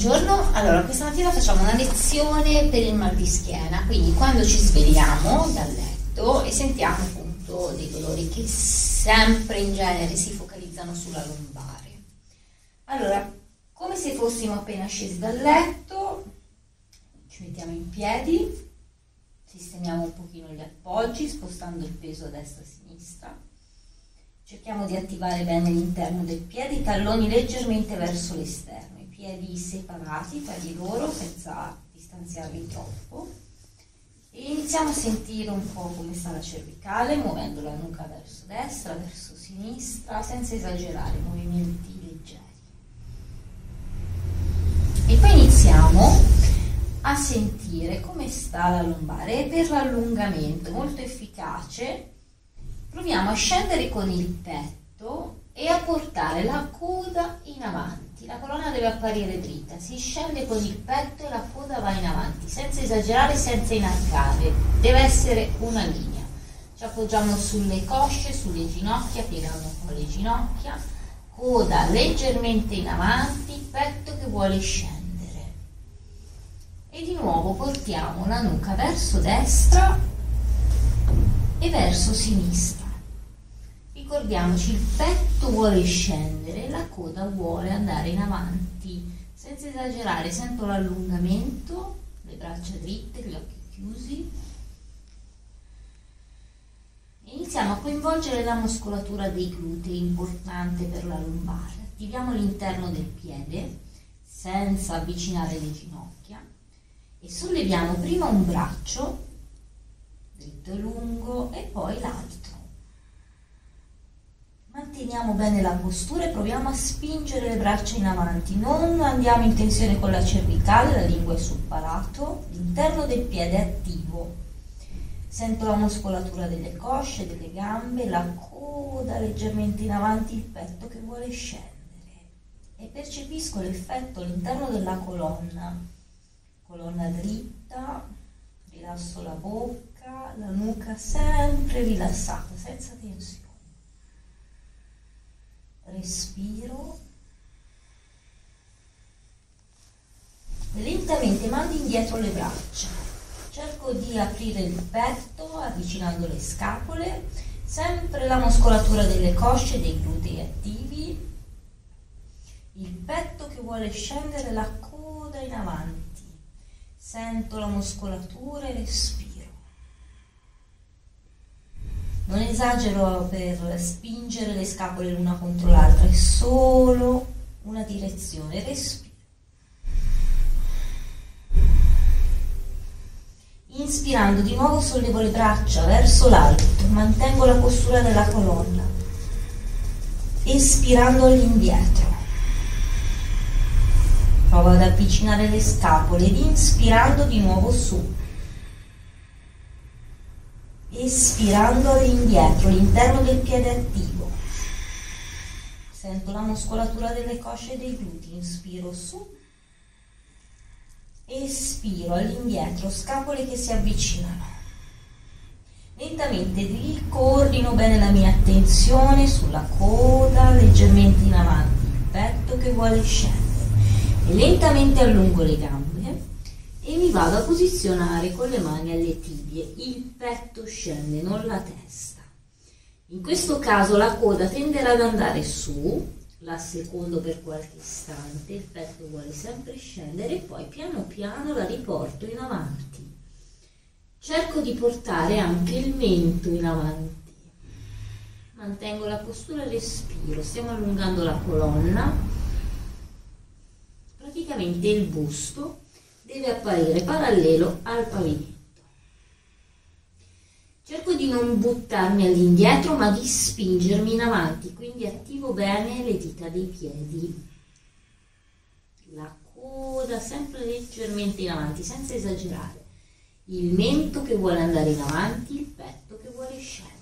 Buongiorno, allora questa mattina facciamo una lezione per il mal di schiena, quindi quando ci svegliamo dal letto e sentiamo appunto dei dolori che sempre in genere si focalizzano sulla lombare. Allora, come se fossimo appena scesi dal letto, ci mettiamo in piedi, sistemiamo un pochino gli appoggi spostando il peso a destra e a sinistra, cerchiamo di attivare bene l'interno del piede, i talloni leggermente verso l'esterno, i piedi separati tra di loro senza distanziarli troppo e iniziamo a sentire un po' come sta la cervicale, muovendo la nuca verso destra, verso sinistra, senza esagerare, movimenti leggeri. E poi iniziamo a sentire come sta la lombare e per l'allungamento molto efficace proviamo a scendere con il petto e a portare la coda in avanti. La colonna deve apparire dritta, si scende con il petto e la coda va in avanti, senza esagerare, senza inarcare, deve essere una linea. Ci appoggiamo sulle cosce, sulle ginocchia, piegando un po' le ginocchia, coda leggermente in avanti, petto che vuole scendere. E di nuovo portiamo la nuca verso destra e verso sinistra. Ricordiamoci, il petto vuole scendere, la coda vuole andare in avanti, senza esagerare. Sento l'allungamento, le braccia dritte, gli occhi chiusi. Iniziamo a coinvolgere la muscolatura dei glutei, importante per la lombare. Attiviamo l'interno del piede, senza avvicinare le ginocchia, e solleviamo prima un braccio, dritto e lungo, e poi l'altro. Manteniamo bene la postura e proviamo a spingere le braccia in avanti, non andiamo in tensione con la cervicale, la lingua è sul palato, l'interno del piede è attivo. Sento la muscolatura delle cosce, delle gambe, la coda leggermente in avanti, il petto che vuole scendere. E percepisco l'effetto all'interno della colonna dritta, rilasso la bocca, la nuca sempre rilassata, senza tensione. Respiro e lentamente mando indietro le braccia. Cerco di aprire il petto avvicinando le scapole, sempre la muscolatura delle cosce e dei glutei attivi, il petto che vuole scendere, la coda in avanti. Sento la muscolatura e respiro. Non esagero per spingere le scapole l'una contro l'altra, è solo una direzione. Respiro. Inspirando di nuovo sollevo le braccia verso l'alto, mantengo la postura della colonna. Espirando all'indietro. Provo ad avvicinare le scapole ed inspirando di nuovo su. Espirando all'indietro, l'interno del piede attivo. Sento la muscolatura delle cosce e dei glutei, inspiro su. Espiro all'indietro, scapole che si avvicinano. Lentamente ricoordino bene la mia attenzione sulla coda, leggermente in avanti, il petto che vuole scendere. E lentamente allungo le gambe e mi vado a posizionare con le mani alle tibie. Il petto scende, non la testa. In questo caso la coda tenderà ad andare su, la secondo per qualche istante, il petto vuole sempre scendere e poi piano piano la riporto in avanti. Cerco di portare anche il mento in avanti. Mantengo la postura e respiro, stiamo allungando la colonna. Praticamente il busto deve apparire parallelo al pavimento. Cerco di non buttarmi all'indietro ma di spingermi in avanti, quindi attivo bene le dita dei piedi. La coda sempre leggermente in avanti, senza esagerare. Il mento che vuole andare in avanti, il petto che vuole scendere.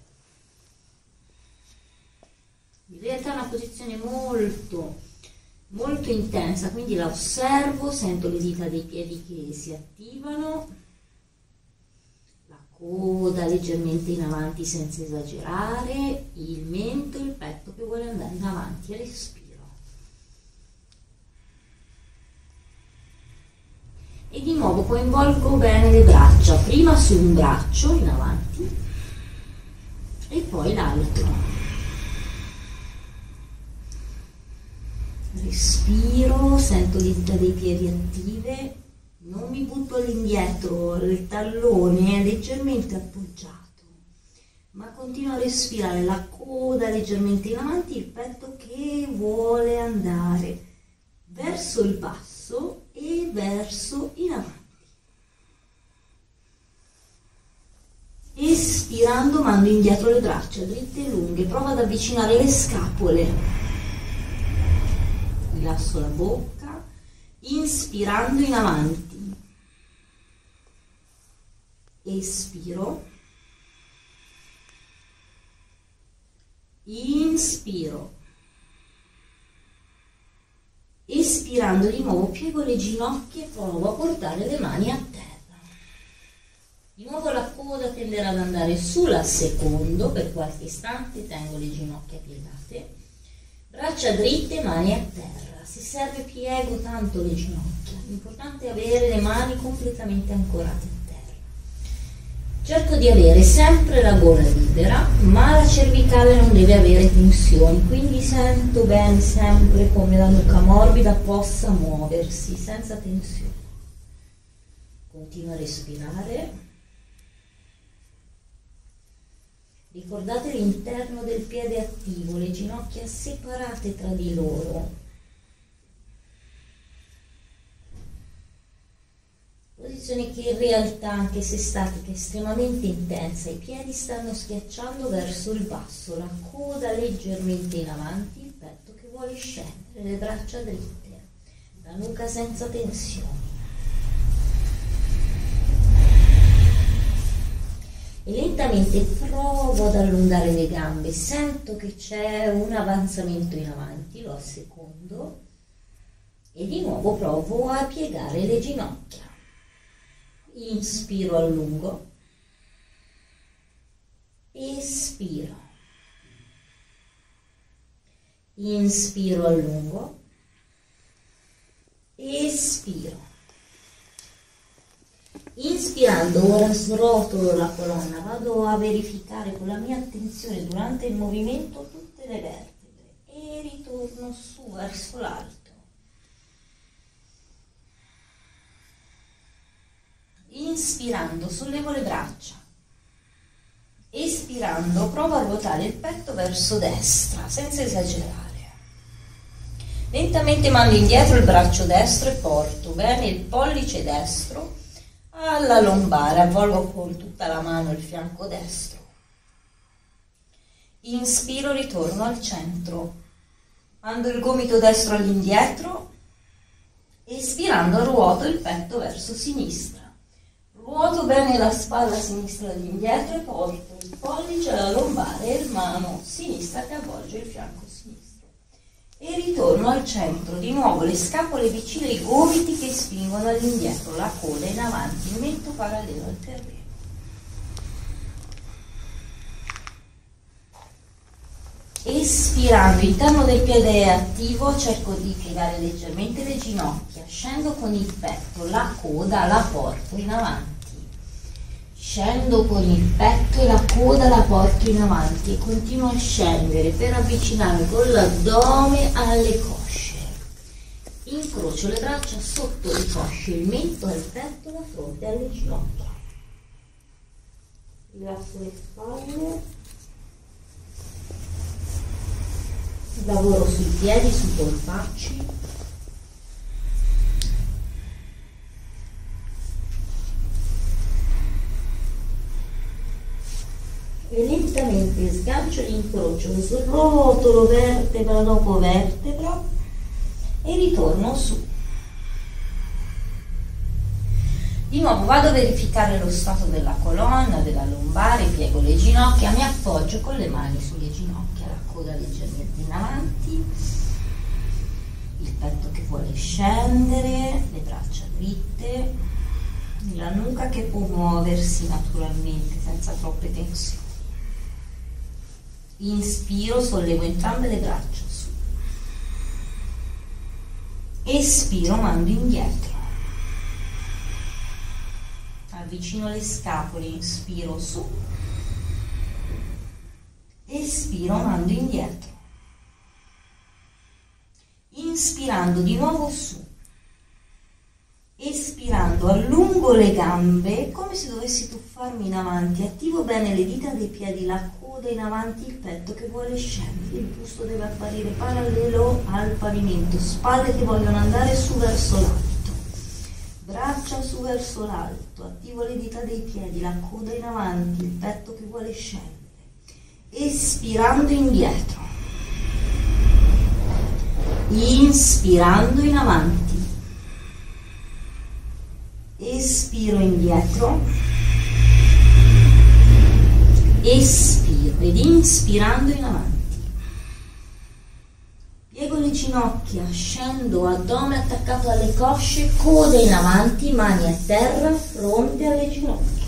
In realtà è una posizione molto intensa, quindi la osservo, sento le dita dei piedi che si attivano, la coda leggermente in avanti senza esagerare, il mento, il petto che vuole andare in avanti, respiro. E di nuovo coinvolgo bene le braccia, prima su un braccio in avanti e poi l'altro. Respiro, sento le dita dei piedi attive, non mi butto all'indietro, il tallone è leggermente appoggiato, ma continuo a respirare, la coda leggermente in avanti, il petto che vuole andare verso il basso e verso in avanti. Espirando mando indietro le braccia dritte e lunghe, provo ad avvicinare le scapole, rilasso la bocca, inspirando in avanti, espiro, inspiro, espirando di nuovo piego le ginocchia e provo a portare le mani a terra. Di nuovo la coda tenderà ad andare sulla secondo, per qualche istante tengo le ginocchia piegate, braccia dritte, mani a terra. Se serve piego tanto le ginocchia, l'importante è avere le mani completamente ancorate a terra. Cerco di avere sempre la gola libera, ma la cervicale non deve avere tensioni, quindi sento bene sempre come la nuca morbida possa muoversi senza tensione. Continuo a respirare. Ricordate l'interno del piede attivo, le ginocchia separate tra di loro. Posizione che in realtà, anche se statica, è estremamente intensa. I piedi stanno schiacciando verso il basso, la coda leggermente in avanti, il petto che vuole scendere, le braccia dritte, la nuca senza tensione. E lentamente provo ad allungare le gambe, sento che c'è un avanzamento in avanti, lo assecondo e di nuovo provo a piegare le ginocchia. Inspiro, allungo, espiro, inspiro, allungo, espiro. Inspirando, ora srotolo la colonna, vado a verificare con la mia attenzione durante il movimento tutte le vertebre e ritorno su verso l'alto. Inspirando, sollevo le braccia. Espirando, provo a ruotare il petto verso destra, senza esagerare. Lentamente mando indietro il braccio destro e porto bene il pollice destro alla lombare, avvolgo con tutta la mano il fianco destro. Inspiro, ritorno al centro, mando il gomito destro all'indietro, espirando ruoto il petto verso sinistra, ruoto bene la spalla sinistra all'indietro e porto il pollice alla lombare e il mano sinistra che avvolge il fianco sinistro. E ritorno al centro, di nuovo le scapole vicine ai gomiti che spingono all'indietro, la coda in avanti, il mento parallelo al terreno. Espirando, l'interno del piede è attivo, cerco di piegare leggermente le ginocchia, scendo con il petto, la coda la porto in avanti. Scendo con il petto e la coda la porto in avanti e continuo a scendere per avvicinarmi con l'addome alle cosce. Incrocio le braccia sotto le cosce, il mento al petto, la fronte alle ginocchia. Rilasso le spalle. Lavoro sui piedi, sui polpacci. E lentamente sgancio l'incrocio, srotolo vertebra dopo vertebra e ritorno su. Di nuovo vado a verificare lo stato della colonna, della lombare, piego le ginocchia, mi appoggio con le mani sulle ginocchia, la coda leggermente in avanti, il petto che vuole scendere, le braccia dritte, la nuca che può muoversi naturalmente senza troppe tensioni. Inspiro, sollevo entrambe le braccia su. Espiro, mando indietro. avvicino le scapole, inspiro su, espiro, mando indietro, inspirando di nuovo su, espirando allungo le gambe come se dovessi tuffarmi in avanti, attivo bene le dita dei piedi, la coda in avanti, il petto che vuole scendere, il busto deve apparire parallelo al pavimento, spalle che vogliono andare su verso l'alto, braccia su verso l'alto, attivo le dita dei piedi, la coda in avanti, il petto che vuole scendere, espirando indietro, inspirando in avanti, espiro indietro, espiro ed inspirando in avanti, piego le ginocchia, scendo, addome attaccato alle cosce, coda in avanti, mani a terra, fronte alle ginocchia.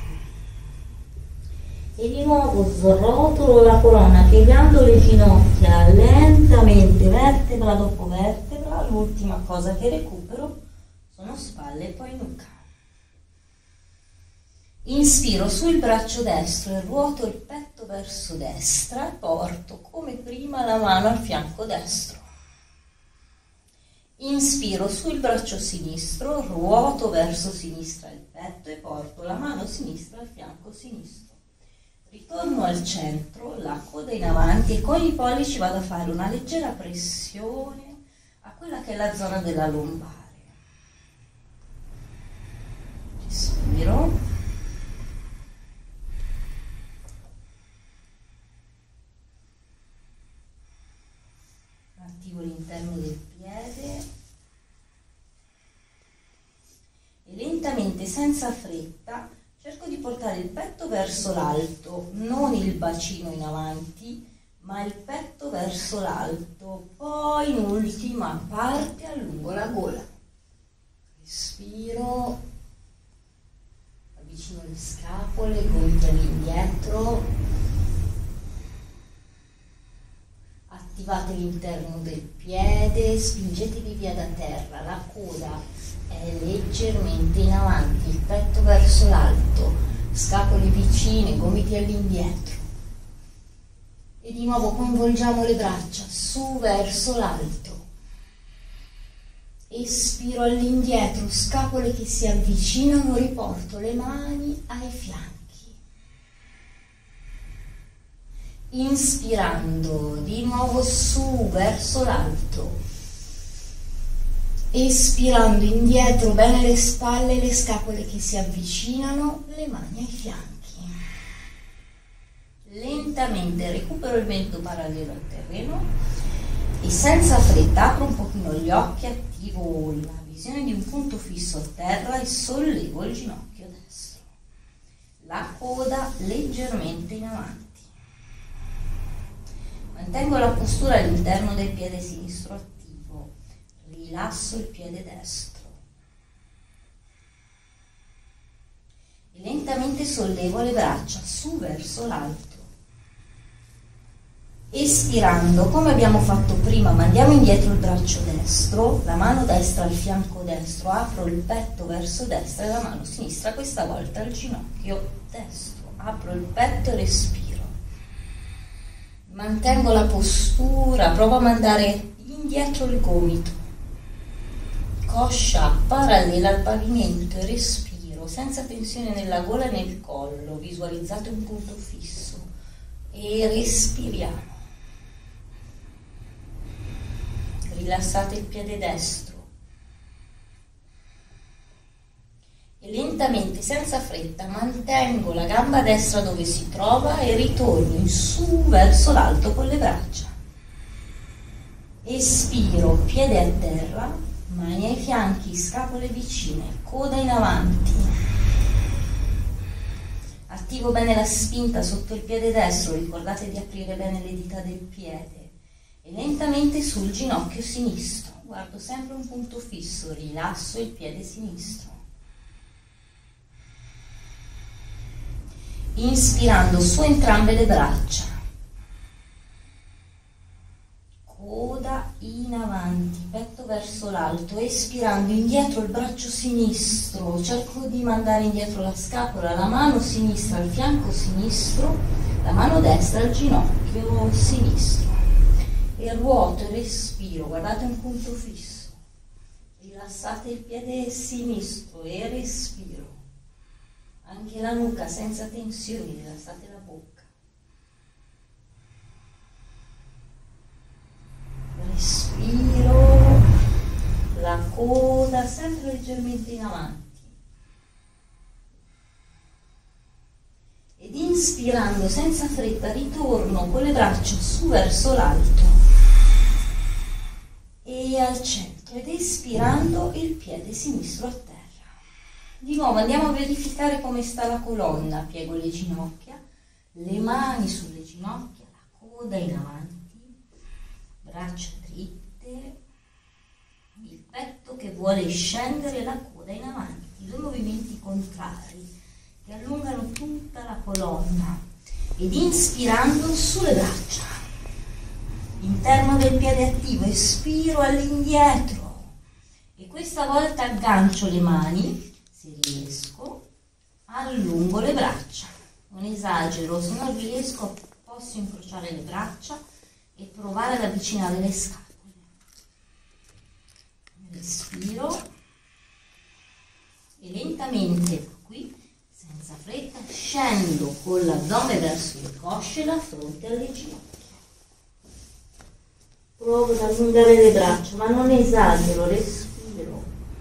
E di nuovo srotolo la colonna piegando le ginocchia lentamente, vertebra dopo vertebra. L'ultima cosa che recupero sono spalle e poi nuca. Inspiro sul braccio destro e ruoto il petto verso destra e porto come prima la mano al fianco destro. Inspiro sul braccio sinistro, ruoto verso sinistra il petto e porto la mano sinistra al fianco sinistro. Ritorno al centro, la coda in avanti e con i pollici vado a fare una leggera pressione a quella che è la zona della lombare. Respiro. Attivo l'interno del piede e lentamente, senza fretta, cerco di portare il petto verso l'alto, non il bacino in avanti, ma il petto verso l'alto. Poi in ultima parte allungo la gola. Respiro, avvicino le scapole, gomiti all'indietro. Attivate l'interno del piede, spingetevi via da terra, la coda è leggermente in avanti, il petto verso l'alto, scapole vicine, gomiti all'indietro. E di nuovo coinvolgiamo le braccia su verso l'alto. Espiro all'indietro, scapole che si avvicinano, riporto le mani ai fianchi. Inspirando di nuovo su verso l'alto, espirando indietro, bene le spalle e le scapole che si avvicinano, le mani ai fianchi. Lentamente recupero il mento parallelo al terreno e senza fretta apro un pochino gli occhi, attivo la visione di un punto fisso a terra e sollevo il ginocchio destro, la coda leggermente in avanti. Mantengo la postura all'interno del piede sinistro attivo, rilasso il piede destro e lentamente sollevo le braccia su verso l'alto. Espirando, come abbiamo fatto prima, mandiamo indietro il braccio destro, la mano destra al fianco destro, apro il petto verso destra e la mano sinistra questa volta al ginocchio destro, apro il petto e respiro. Mantengo la postura, provo a mandare indietro il gomito, coscia parallela al pavimento e respiro senza tensione nella gola e nel collo, visualizzate un punto fisso e respiriamo. Rilassate il piede destro e lentamente, senza fretta, mantengo la gamba destra dove si trova e ritorno in su verso l'alto con le braccia. Espiro, piede a terra, mani ai fianchi, scapole vicine, coda in avanti. Attivo bene la spinta sotto il piede destro, ricordate di aprire bene le dita del piede. E lentamente sul ginocchio sinistro, guardo sempre un punto fisso, rilasso il piede sinistro. Inspirando su entrambe le braccia, coda in avanti, petto verso l'alto, espirando indietro il braccio sinistro, cerco di mandare indietro la scapola, la mano sinistra al fianco sinistro, la mano destra al ginocchio sinistro e ruoto e respiro, guardate un punto fisso, rilassate il piede sinistro e respiro, anche la nuca senza tensioni, rilassate la bocca. Respiro, la coda sempre leggermente in avanti ed inspirando senza fretta ritorno con le braccia su verso l'alto e al centro ed espirando il piede sinistro a terra. Di nuovo andiamo a verificare come sta la colonna, piego le ginocchia, le mani sulle ginocchia, la coda in avanti, braccia dritte, il petto che vuole scendere, la coda in avanti, due movimenti contrari che allungano tutta la colonna ed inspirando sulle braccia, interno del piede attivo, espiro all'indietro e questa volta aggancio le mani, se riesco, allungo le braccia, non esagero, se non riesco posso incrociare le braccia e provare ad avvicinare le scapole. Respiro e lentamente qui, senza fretta, scendo con l'addome verso le cosce e la fronte alle ginocchia. Provo ad allungare le braccia, ma non esagero, respiro.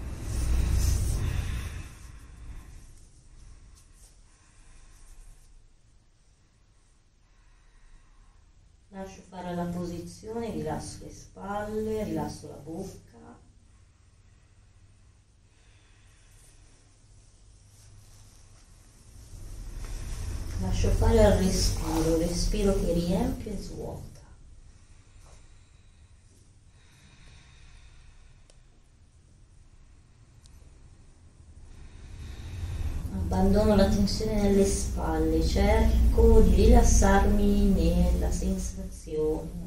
Lascio fare la posizione, rilasso le spalle, rilasso la bocca. Lascio fare al respiro che riempie e svuota. Abbandono la tensione nelle spalle, cerco di rilassarmi nella sensazione.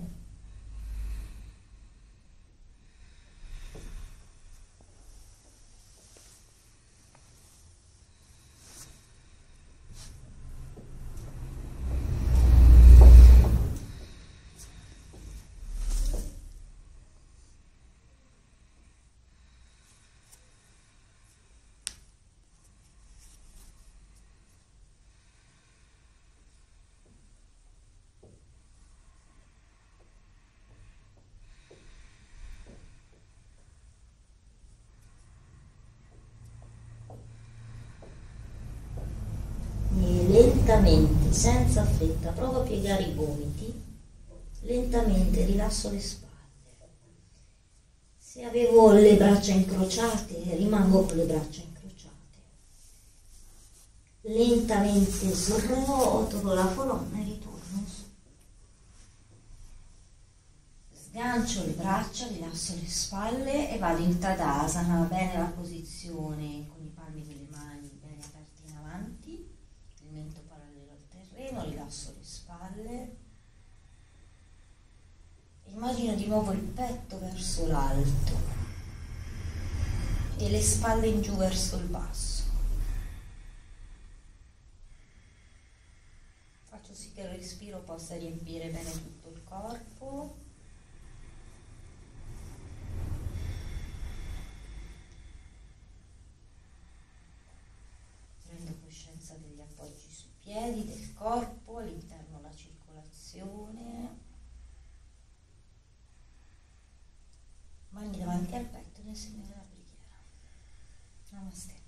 Lentamente, senza fretta, provo a piegare i gomiti, lentamente rilasso le spalle. Se avevo le braccia incrociate, rimango con le braccia incrociate. Lentamente srotolo la colonna e ritorno su. Sgancio le braccia, rilasso le spalle e vado in Tadasana, bene la posizione con i palmi delle mani bene aperti in avanti, il mento parallelo al terreno, rilasso le spalle, immagino di nuovo il petto verso l'alto e le spalle in giù verso il basso. Faccio sì che il respiro possa riempire bene tutto il corpo. Prendo coscienza degli appoggi sui piedi, del corpo, all'interno la circolazione. Mani davanti al petto nel segno della preghiera. Namaste.